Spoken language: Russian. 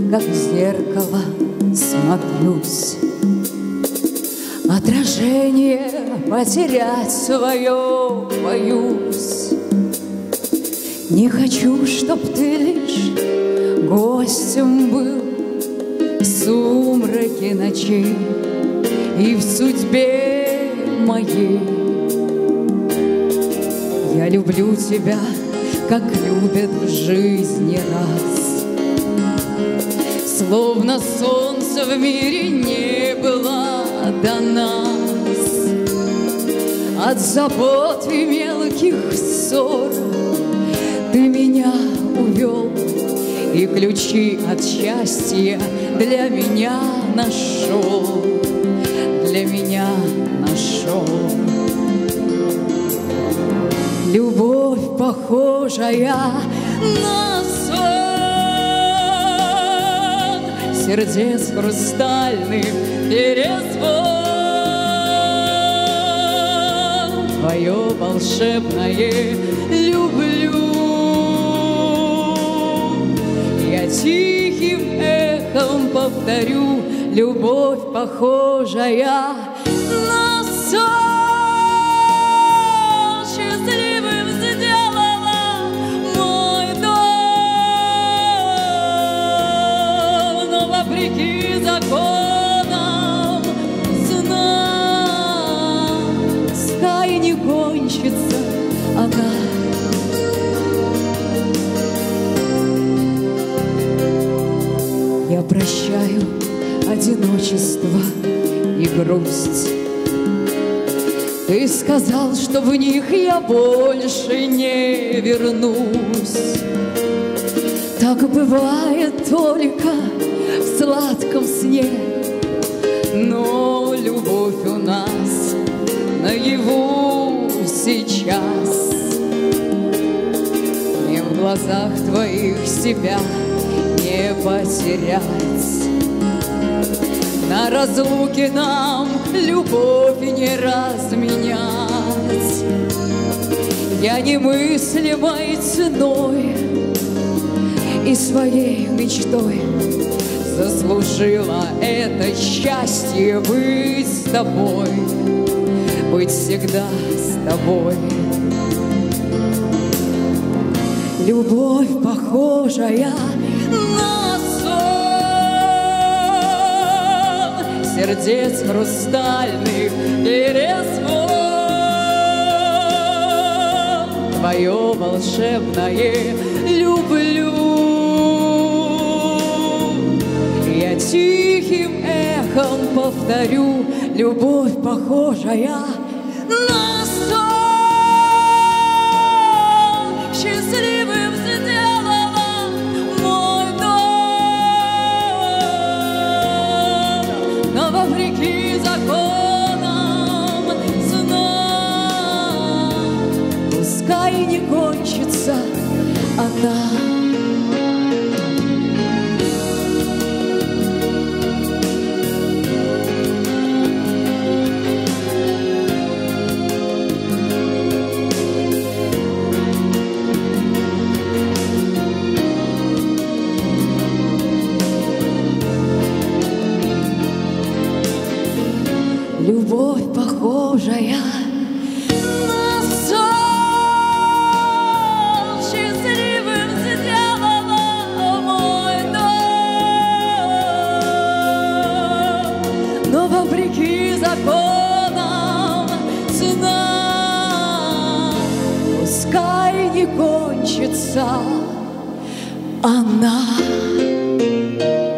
как в зеркало смотрюсь. Отражение потерять свое боюсь. Не хочу, чтоб ты лишь гостем был в сумраке ночей и в судьбе моей. Я люблю тебя, как любят в жизни раз, словно солнце в мире не было до нас. От забот и мелких ссор ты меня увел, и ключи от счастья для меня нашел, для меня нашел. Любовь, похожая на сон, сердец хрустальных перезвон, твое волшебное люблю. Я тихим эхом повторю: любовь, похожая на сон. Вопреки законам сна, пускай не кончится она. Я прощаю одиночество и грусть. Ты сказал, что в них я больше не вернусь. Так бывает только в сладком сне, но любовь у нас наяву сейчас. Мне в глазах твоих себя не потерять. На разлуке нам любовь не разменять. Я немыслимой ценой и своей мечтой заслужила это счастье быть с тобой, быть всегда с тобой. Любовь, похожая на сон, сердец хрустальных перезвон, твое волшебное люблю. Я тихим эхом повторю: любовь, похожая на сон, счастливым сделала мой дом, но вопреки законам сна, пускай не кончится она. Любовь, похожая на сон, счастливым сделала мой дом, но вопреки законам сна, пускай не кончится она.